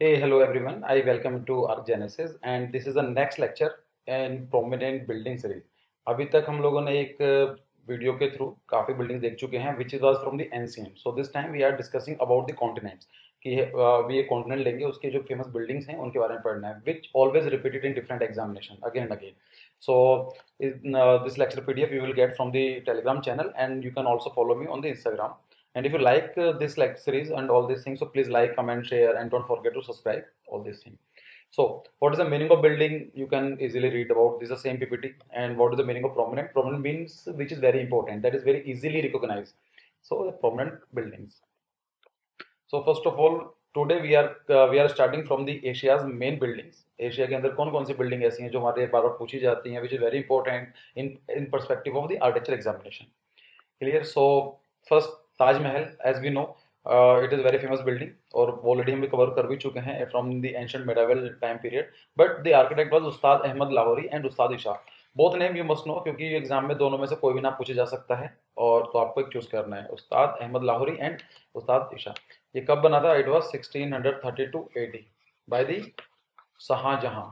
Hey, hello everyone. I welcome to our Genesis and this is the next lecture in prominent building series. अभी तक हम लोगों ने एक वीडियो के थ्रू काफी बिल्डिंग देख चुके हैं which was from the ancient. So this time we are discussing about the continents कि we एक continent लेंगे उसके जो famous buildings हैं उनके बारे में पढ़ना है which always repeated in different examination again and again. So in this lecture PDF you will get from the Telegram channel and you can also follow me on the Instagram. And if you like this like series and all these things, so please like, comment, share, and don't forget to subscribe. All these things. So, what is the meaning of building? You can easily read about this is the same PPT. And what is the meaning of prominent? Prominent means which is very important. That is very easily recognized. So, the prominent buildings. So, first of all, today we are starting from the Asia's main buildings. Asia के अंदर कौन कौन सी building ऐसी हैं जो हमारे बार बार पूछी जाती हैं, which is very important in perspective of the architecture examination. Clear? So first Taj Mahal, as we know, it is a very famous building और ऑलरेडी हम कवर कर भी चुके हैं from the ancient medieval time period. But the architect was Ustad Ahmad Lahori and Ustad Isa. Both name you must know क्योंकि exam में दोनों में से कोई भी नाम पूछा जा सकता है और तो आपको एक चूज करना है उस्ताद अहमद लाहौरी एंड उस्ताद ईशा. ये कब बना था? It was 1632 AD by the Shahjahan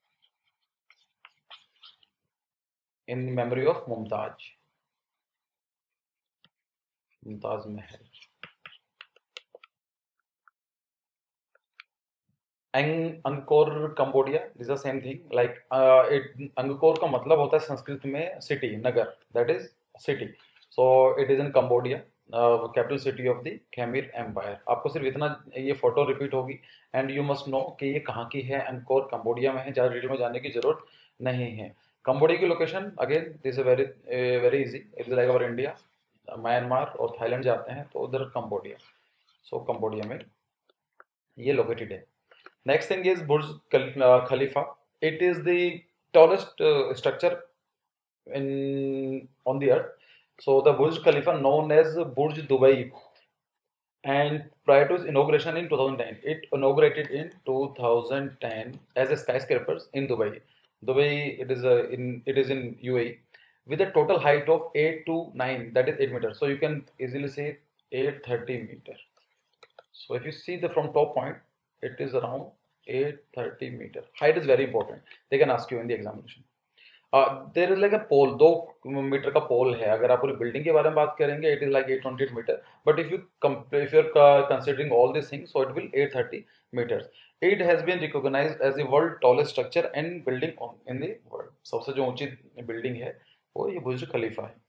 in memory of Mumtaz Mahal. Angkor Cambodia is the same thing like Angkor का मतलब होता है संस्कृत में सिटी नगर that is city. So it is in Cambodia capital city of the Khmer empire. आपको सिर्फ इतना ये फोटो रिपीट होगी एंड यू मस्ट नो कि ये कहाँ की है. अंगकोर कंबोडिया में है, ज़्यादा डिटेल में जाने की जरूरत नहीं है. कंबोडिया की location again this is very very easy. It is like our India Myanmar और थाईलैंड जाते हैं तो उधर कंबोडिया. सो कंबोडिया में ये लोकेटेड है. Next thing is Burj Khalifa. It is the tallest structure in on the earth. So the Burj Khalifa, known as Burj Dubai, and prior to its inauguration in 2010, it inaugurated in 2010 as a skyscraper in Dubai. Dubai, it is in UAE with a total height of 8 to 9, that is 8 meters. So you can easily say 830 meter. So if you see the from top point, it is around 830 meter. Height is very important. They can ask you in the examination. There is like a pole, 2 metre का pole है. अगर आप पूरी building के बारे में बात करेंगे, it is like 828 meter. But if you're considering all these things, so it will 830 meters. It has been recognized as the world tallest structure and building in the world. सबसे जो ऊंची बिल्डिंग है वो ये बुर्ज खलीफा है.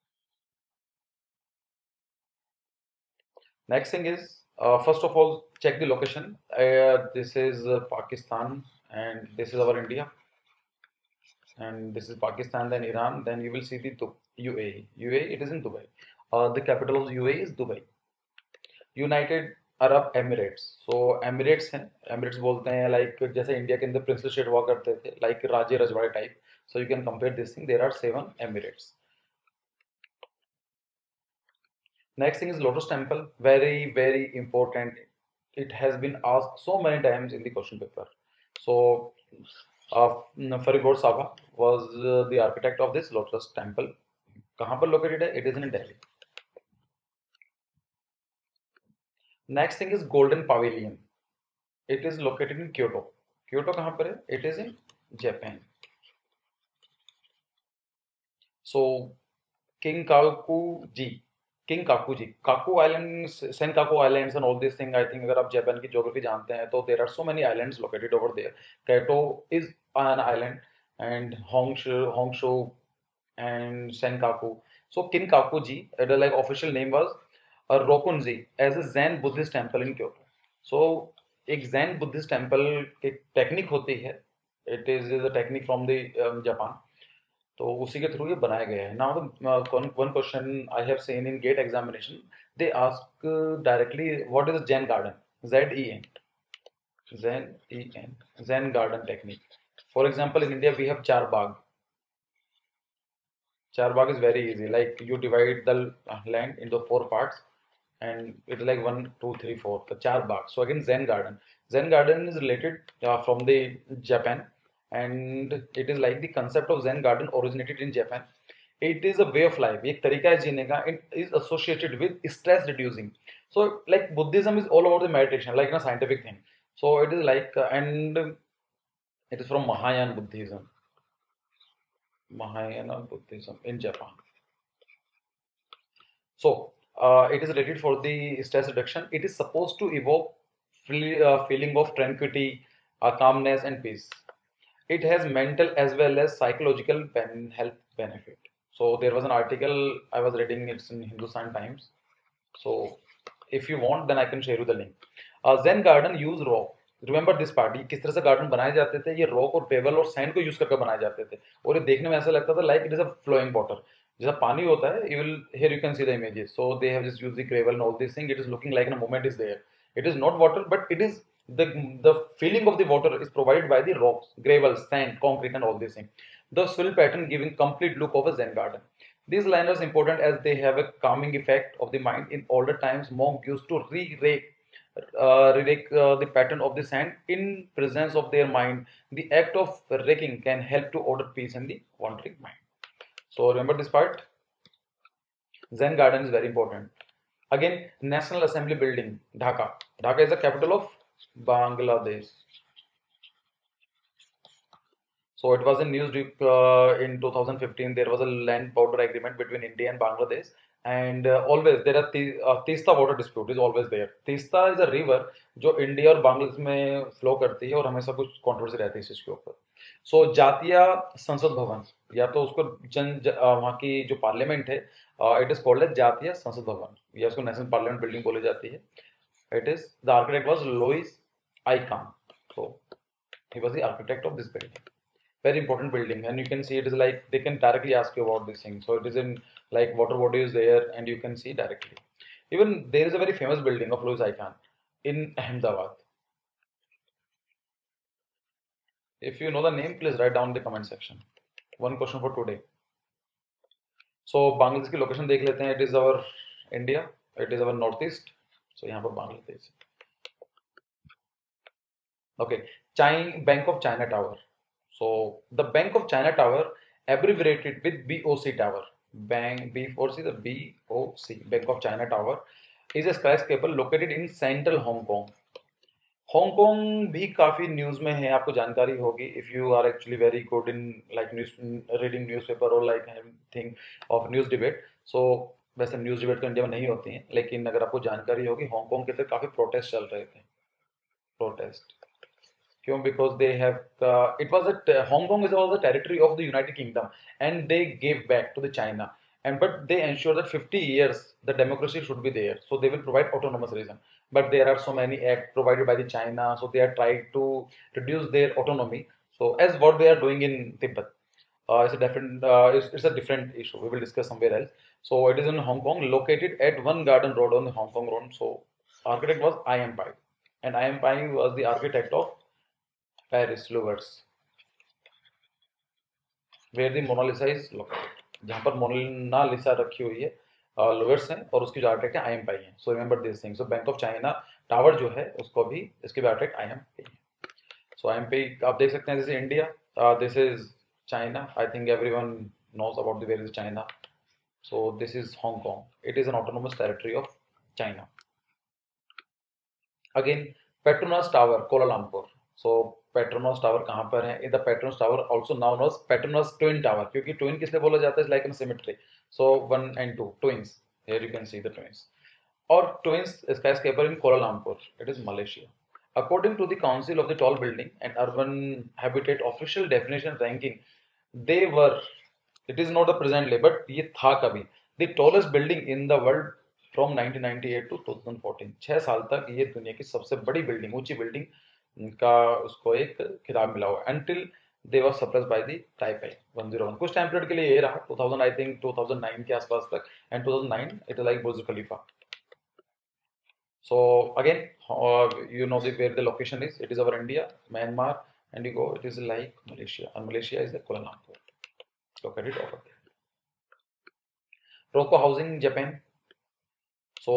Next thing is, first of all, check the location. This is Pakistan and this is our India. And this is Pakistan, then Iran, then you will see the UAE. UAE, it is in Dubai. The capital of UAE is Dubai. United Arab Emirates. So Emirates हैं. Emirates बोलते हैं like जैसे India के अंदर princely state हुआ करते थे, like राज्य रजवाड़े type. So you can compare this thing. There are 7 Emirates. Next thing is Lotus Temple. Very, very important. It has been asked so many times in the question paper. So, Faribod Sabha was the architect of this Lotus Temple. कहाँ पर located है? It is in Delhi. Next thing is Golden Pavilion. It is located in Kyoto. Kyoto कहाँ पर है? It is in Japan. So, King Kakuji. Kinkakuji, Kaku island, Senkaku islands and all this thing. I think अगर आप Japan की geography जानते हैं तो there are so many islands located over there. Kaito is an island and Honshu and Senkaku. So Kinkakuji, like official name was Rokuonji as a Zen Buddhist temple in Kyoto. So एक Zen Buddhist temple की technique होती है. It is the technique from the Japan. तो उसी के through ये बनाया गया है. Now one question I have seen in GATE examination, they ask directly what is Zen garden. ZEN Zen garden technique. For example in India we have char bagh. चार बाग is very easy, like you divide the land into 4 parts and it's like 1 2 3 4, the char bagh. So again zen garden is related from the Japan, and it is like the concept of zen garden originated in Japan. It is a way of life, एक तरीका है जीने का. It is associated with stress reducing. So like Buddhism is all about the meditation, like a scientific thing. So it is like, and it is from Mahayana Buddhism in Japan. So it is rated for the stress reduction. It is supposed to evoke feeling of tranquility, calmness, and peace. It has mental as well as psychological health benefit. So there was an article I was reading, it's in Hindustan Times. So if you want, then I can share you the link. Zen garden use rock. Remember this part, ये किस तरह से garden बनाए जाते थे, ये rock और payable और सैंड को यूज करके बनाए जाते थे, और ये देखने में ऐसा लगता था like it is a flowing water, जैसा पानी होता है. You will hear you can see the images. So they have just used the gravel and all this thing. It is looking like an moment is there. It is not water, but it is the feeling of the water is provided by the rocks, gravel, sand, concrete, and all these things. The swirl pattern giving complete look of a Zen garden. These lines are important as they have a calming effect of the mind. In older times, monks used to re-rake the pattern of the sand in presence of their mind. The act of raking can help to order peace in the wandering mind. So remember this part. Zen garden is very important. Again, National Assembly building, Dhaka. Dhaka is the capital of Bangladesh. So it was in news in 2015. There was a land border agreement between India and Bangladesh, and always there are Teesta water dispute is always there. Teesta is a river जो India और बांग्लादेश में flow करती है और हमेशा कुछ controversy रहती है इस चीज के ऊपर. सो जातीय संसद भवन, या तो उसको वहाँ की जो पार्लियामेंट है, इट इज कॉल्ड एज जातीय संसद भवन, या उसको नेशनल पार्लियामेंट बिल्डिंग बोली जाती है. It is the architect was Louis Icahn. So he was the architect of this building. Very important building, and you can see it is like they can directly ask you about this thing. So it is in like water body is there, and you can see directly. Even there is a very famous building of Louis Icahn in Ahmedabad. If you know the name, please write down in the comment section. One question for today. So Bangladesh की location देख लेते हैं. It is our India. It is our northeast. So यहाँ पर Bangladesh. Okay, Bank of China Tower. So the Bank of China Tower, abbreviated with BOC Tower. B4C, the BOC, Bank of China Tower, is a skyscraper located in central Hong Kong. Hong Kong भी काफी news में है, आपको जानकारी होगी. If you are actually very good in like news reading newspaper और like thing of news debate. So वैसे news debate तो इंडिया में नहीं होती हैं, लेकिन अगर आपको जानकारी होगी, हांगकांग के अंदर काफी प्रोटेस्ट चल रहे थे. प्रोटेस्ट क्यों? Because they have it was Hong Kong is was the territory of the United Kingdom, and they gave back to the China, and but they ensure that 50 years the democracy should be there, so they will provide autonomous region. But there are so many acts provided by the China, so they are trying to reduce their autonomy. So as what they are doing in Tibet, it's a different it's a different issue, we will discuss somewhere else. So it is in Hong Kong, located at One Garden Road on the Hong Kong Road. So architect was I.M. Pai, and I.M. Pai was the architect of Paris Louvre, where the Mona Lisa is located, जहाँ पर Mona Lisa रखी हुई है, लोवेट्स हैं, और उसकी जो architect है आई एम पाई है. So remember this thing. So Bank of China tower जो है उसको भी इसके भी आर्किटेक्ट आई एम पाई है. सो आई एम पाई आप देख सकते हैं. This is India, this is China. I think everyone knows about the where is China. So this is Hong Kong. It is an autonomous territory of China. Again Petronas tower, Kuala Lumpur. So Petronas tower कहाँ पर है? The Petronas tower also known as Petronas twin tower, क्योंकि twin किसलिए बोला जाता है? Like in symmetry. सो 1 and 2 twins. Here you can see the twins. और twins skyscraper in Kuala Lumpur, it is Malaysia. According to the Council of the Tall Building and Urban Habitat official definition ranking, they were, it is not the present day, but ये था कभी, the tallest building in the world from 1998 to 2014. 6 साल तक ये दुनिया की सबसे बड़ी बिल्डिंग, ऊंची बिल्डिंग का उसको एक खिताब मिला हुआ. Until they were suppressed by the Taipei 101. कुछ टाइम पीरियड के लिए ये रहा, 2000 आई थिंक 2009 के आसपास तक, and 2009 it is like Burj Khalifa. So again, you know where the location is. It is over India, Myanmar, and you go. It is like Malaysia, and Malaysia is the Kuala Lumpur. Located over there. Rokko Housing, Japan. So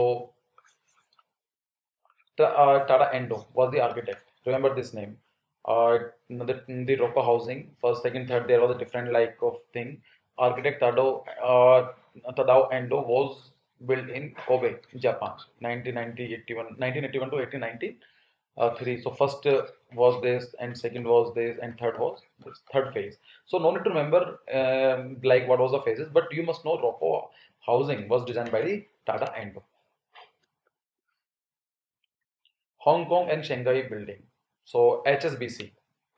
Tata Endo was the architect. Remember this name. The Rokko Housing, first, second, third, there was a different like of thing. Architect Tadao Endo was built in Kobe, Japan, 1981 to 1890. three. So first was this, and second was this, and third was this, third phase. So no need to remember like what was the phases, but you must know ROFO housing was designed by the Tata Endo. Hong Kong and Shanghai building. So HSBC,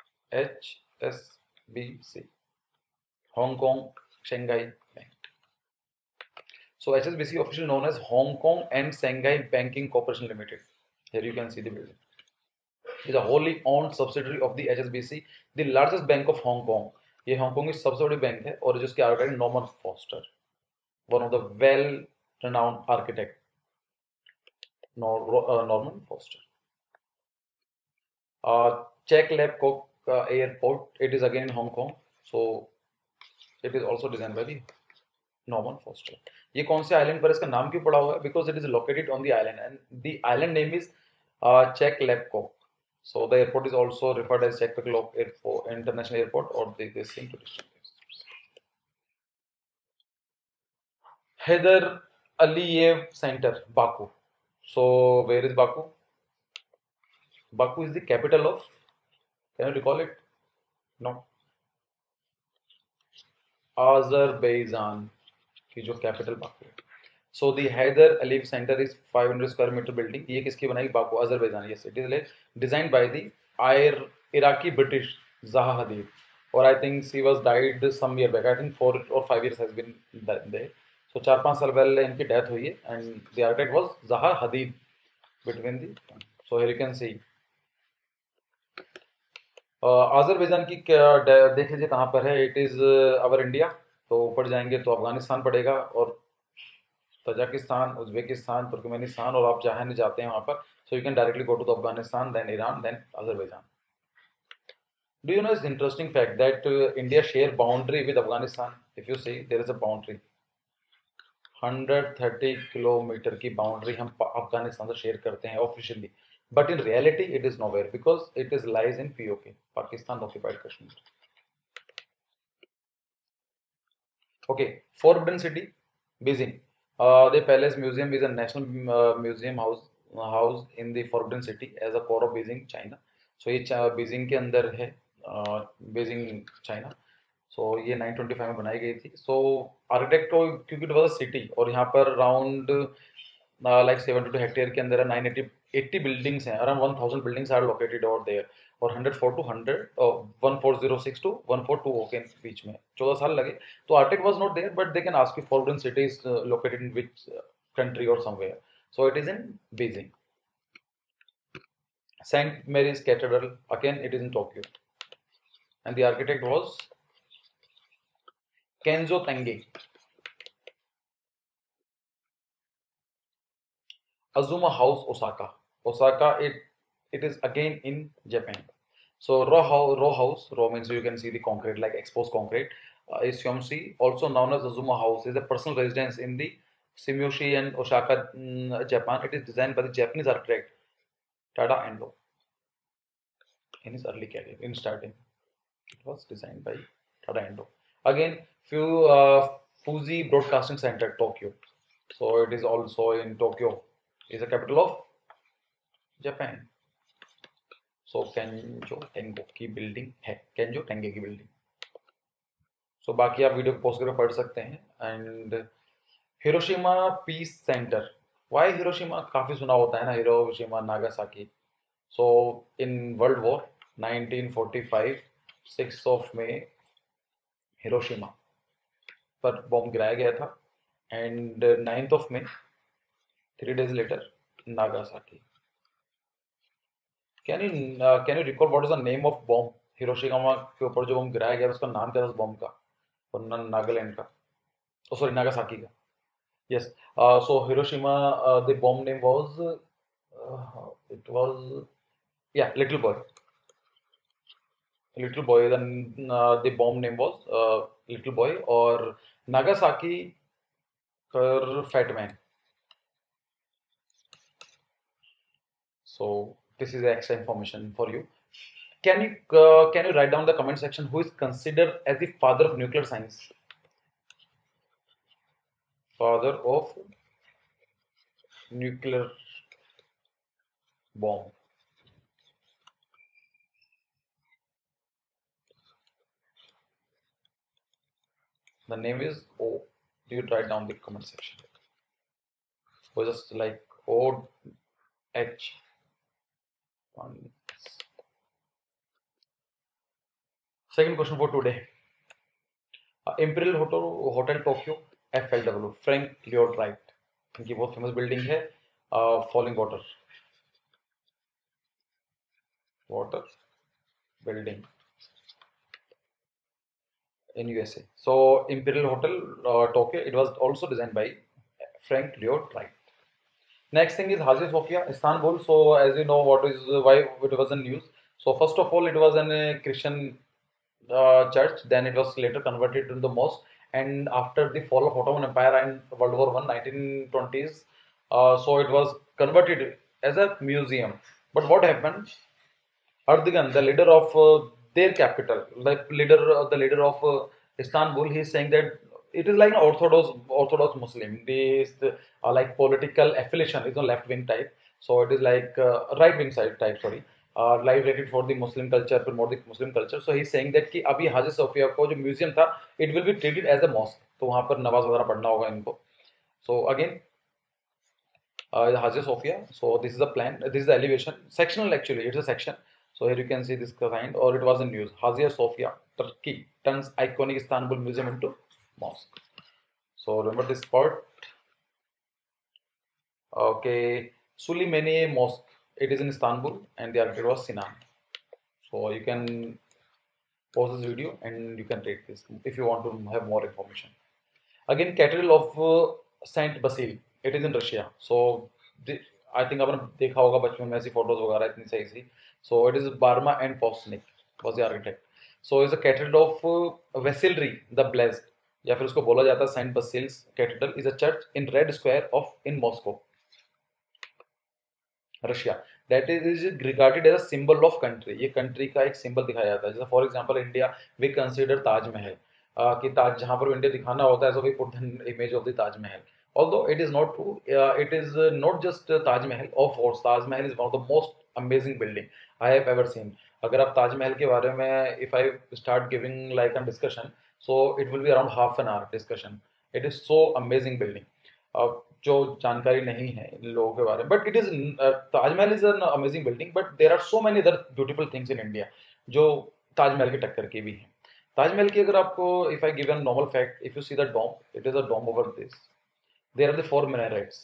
HSBC, Hong Kong Shanghai Bank. So HSBC, officially known as Hong Kong and Shanghai Banking Corporation Limited. Here you can see the building. It is a wholly owned subsidiary of the HSBC, the largest bank of Hong Kong. ये Hong Kong की सबसे बड़ी bank है और जिसके architect Norman Foster, one of the well renowned architect, Norman Foster. Czech Lab Airport, it is again in Hong Kong, so it is also designed by the Norman Foster. ये कौन से island पर इसका नाम क्यों पड़ा हुआ है? Because it is located on the island and the island name is Czech Labco. So the airport is also referred as Czech Airport, International Airport, or they seem to distinguish. Heydar Aliyev Center, Baku. So where is Baku? Baku is the capital of, can you recall it? No. Azerbaijan की जो capital Baku है. So the Heydar Aliyev Center is 500 square meter building. ये किसकी बनाई? Baku, Azerbaijan. Yes, it is designed by the Iraqi British Zaha Hadid. Or I think she was died some year back. I think 4 or 5 years has been there. So 4-5 साल पहले इनकी death हुई है and the architect was Zaha Hadid between the. So here you can see. Azerbaijan की देख लीजिए कहाँ पर है. It is our India. तो ऊपर जाएंगे तो अफगानिस्तान पड़ेगा और तजाकिस्तान, उज्बेकिस्तान, तुर्कमेनिस्तान, और आप जहाँ नहीं जाते हैं वहाँ पर. So you can directly go to the Afghanistan, then Iran, then Azerbaijan. Do you know this interesting fact that India share boundary with Afghanistan? If you see, there is a boundary. 130 kilometre की boundary हम अफगानिस्तान से share करते हैं officially, but in reality it is nowhere because it is lies in POK, Pakistan occupied Kashmir. Okay, Forbidden City, Beijing. The Palace Museum is a national museum house in the Forbidden City as a core of Beijing, China. So ये Beijing के अंदर है, Beijing China. सो ये 925 में बनाई गई थी. सो architect को, क्योंकि इट वाज अ सिटी और यहाँ पर अराउंड लाइक 72 हेक्टेयर के अंदर 980 बिल्डिंग्स हैं, around 1000 buildings are located over there, और 104 टू 100 1406 टू 142 के बीच में 14 साल लगे. तो architect was not there, but they can ask you Forbidden City is located in which country और somewhere. So it is in Beijing. St. Mary's Cathedral, again it is in Tokyo, and the architect was Kenzo Tange. Azuma House, Osaka. Osaka, it is again in Japan. So raw means you can see the concrete, like exposed concrete. Is Shomshi, also known as Azuma House, is a personal residence in the Shimiyoshi and Osaka, Japan. It is designed by the Japanese architect Tada Endo. In his early career, in starting, it was designed by Tada Endo. Again, Fuji Broadcasting Center, Tokyo. So it is also in Tokyo. Is the capital of Japan. So Kenzo Tange की building है, Kenzo टेंगे की building. सो बाकी आप video को pause करके पढ़ सकते हैं. And Hiroshima peace centre. Why Hiroshima? काफी सुना होता है ना, Hiroshima Nagasaki. So in World War 1945 6 of May Hiroshima पर बॉम्ब गिराया गया था, and 9th of May 3 days later Nagasaki. Can you recall what is the name of bomb? Hiroshima के ऊपर जो बम गिराया गया उसका नाम क्या था उस बम का, और नागालैंड का, सॉरी नागासाकी का. Yes. So Hiroshima, the bomb name was it was, yeah, Little Boy. Little Boy. Then the bomb name was Little Boy, or Nagasaki Fat Man. So this is extra information for you. Can you write down the comment section who is considered as the father of nuclear science? Father of nuclear bomb. The name is O. You write down the comment section. So just like O H. Second question for today. Imperial Hotel Tokyo FLW Frank Lloyd Wright, इनकी बहुत famous building है. Falling water building in USA. So Imperial Hotel Tokyo, it was also designed by Frank Lloyd Wright. Next thing is Hagia Sophia, Istanbul. So as you know, what is why it was in news. So first of all, it was a Christian church. Then it was later converted into the mosque. And after the fall of Ottoman Empire and World War I, 1920s, so it was converted as a museum. But what happened? Erdogan, the leader of their capital, the leader of Istanbul, he is saying that it is like an Orthodox Muslim. This like political affiliation is on left wing type, so it is like right wing side type. Sorry, live rated for the Muslim culture, promote the Muslim culture. So he is saying that कि अभी हाजी Sophia को जो museum था, it will be treated as a mosque. तो वहाँ पर नमाज वगैरह पढ़ना होगा इनको. So again, Hagia Sophia. So this is the plan. This is the elevation. Sectional actually. It's a section. So here you can see this kind, or it was in news. Hagia Sophia, Turkey turns iconic Istanbul museum into mosque. So remember this part. Okay, Suleymaniye Mosque. It is in Istanbul, and the architect was Sinan. So you can pause this video and you can read this if you want to have more information. Again, Cathedral of Saint Basil. It is in Russia. So I think आपने देखा होगा बचपन में ऐसी photos वगैरह इतनी सही सी. So it is Barma and Postnik was the architect. So is a cathedral of Vasilry the Blessed, या फिर उसको बोला जाता है Saint Basil's Cathedral, is a church in Red Square of in Moscow, Russia. That is regarded as a symbol of country. ये country का एक symbol दिखाया जाता है. जैसे for example India, we consider Taj Mahal. कि ताज जहाँ पर इंडिया दिखाना होता है, so we put the image of the Taj Mahal. Although it is not true, it is not just Taj Mahal. Of course, Taj Mahal is one of the most amazing building I have ever seen. अगर आप ताज महल के बारे में if I start giving like a discussion, so it will be around half an hour discussion. It is so amazing building. जो जानकारी नहीं है इन लोगों के बारे में, but it is Taj Mahal is an amazing building, but there are so many other beautiful things in India जो ताजमहल की टक्कर की भी हैं. ताजमहल की अगर आपको if I give a normal fact, if you see the dome, it is a dome over this. There are the 4 minarets.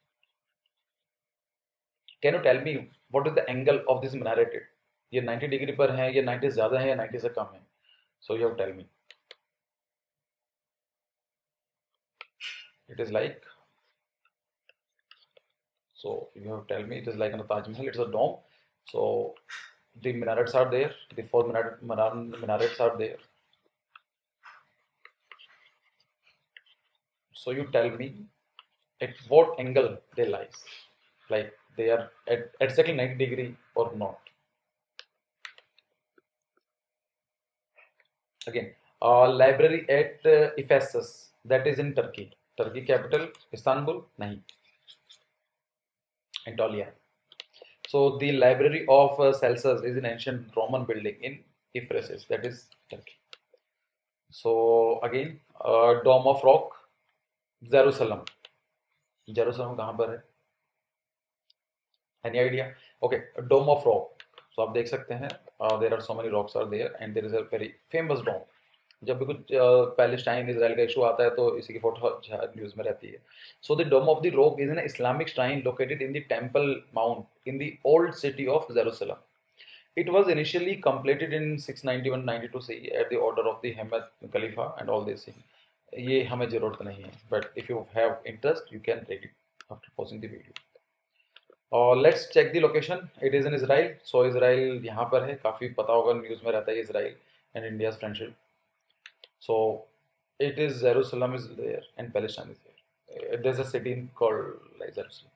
Can you tell me what is the angle of this minaret? ये 90 degree पर है, ये 90 ज्यादा है या 90 से कम है? So you have to tell me. It is like, so you have to tell me, it is like in a Taj Mahal, it's a dome. So the minarets are there, the 4 minarets are there. So you tell me at what angle they lies, like they are at exactly 90 degree or not. Again, library at Ephesus, that is in Turkey. Turkey capital Istanbul, nahi, Antalya. So the library of Celsus is an ancient Roman building in Ephesus, that is Turkey. So again, Dome of Rock, Jerusalem. Jerusalem कहाँ पर है? Any idea? Okay, Dome of Rock. So आप देख सकते हैं, there are so many rocks are there and there is a very famous dome. जब भी कुछ पैलेस्टाइन इसराइल का इशू आता है तो इसी की फोटो न्यूज में रहती है. So the Dome of the Rock is an Islamic shrine located in the Temple Mount in the old city of Jerusalem. It was initially completed in 691-92 CE at the order of the Hamad Khalifa and all these things. ये हमें जरूरत नहीं है, but if you have interest you can read it after pausing the video. Let's check the location. It is in Israel. So Israel यहाँ पर है, काफी पता होगा, न्यूज में रहता है Israel and India's friendship. So it is Jerusalem is there and Palestine is there. There's a city called like Jerusalem.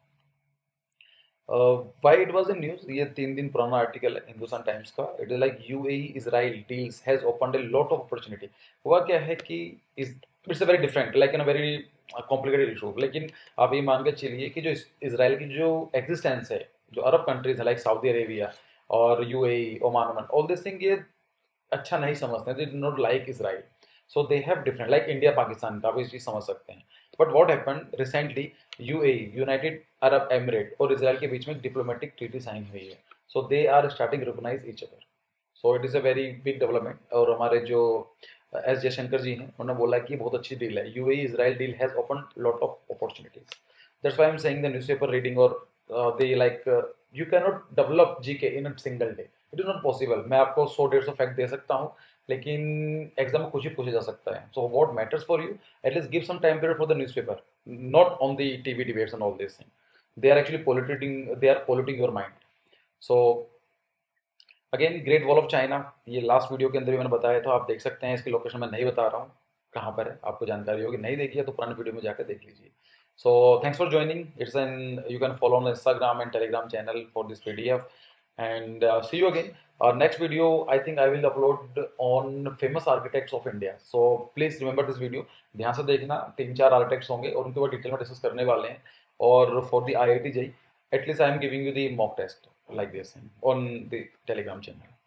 Why it was in news? ये 3 दिन पुराना आर्टिकल है हिंदुस्तान टाइम्स का. It is like UAE Israel deals has opened a lot of opportunity. हुआ क्या है कि it's a very different like in a very complicated issue. लेकिन आप ये मान के चलिए कि जो इजराइल की जो एग्जिस्टेंस है, जो अरब कंट्रीज है लाइक सऊदी अरेबिया और UAE, Oman, all this thing, ये अच्छा नहीं समझते हैं. They do not like Israel. So they have different, like India Pakistan का, आप इस चीज समझ सकते हैं. But what happened recently, UAE, United Arab Emirate और इसराइल के बीच में डिप्लोमेटिक ट्रीटी साइन हुई है. So they are starting recognise each other. So it is a very big development. और हमारे जो एस जयशंकर जी हैं, उन्होंने बोला कि बहुत अच्छी डील है. UAE Israel deal has open lot of opportunities. That's why I am saying the newspaper reading और they like you can not develop GK in a single day. It is not possible. मैं आपको 100-150 fact they सकता हूँ, लेकिन exam में कुछ ही पूछा जा सकता है. So what matters for you, at least give some time period for the newspaper, not on the TV debates and all this thing. They are actually polluting, they are polluting your mind. So again, Great Wall of China, ये last video के अंदर भी मैंने बताया था, आप देख सकते हैं. इसकी लोकेशन मैं नहीं बता रहा हूँ कहाँ पर है, आपको जानकारी होगी. नहीं देखी है तो पुराने वीडियो में जाकर देख लीजिए. So thanks for joining. It's an, you can follow on Instagram and Telegram channel for this PDF. And see you again. और next video I think I will upload on famous architects of India. So please remember this video, ध्यान से देखना. 3-4 architects होंगे और उनके ऊपर detail में discuss करने वाले हैं. और for the IIT JEE, at least I am giving you the mock test like this on the Telegram channel.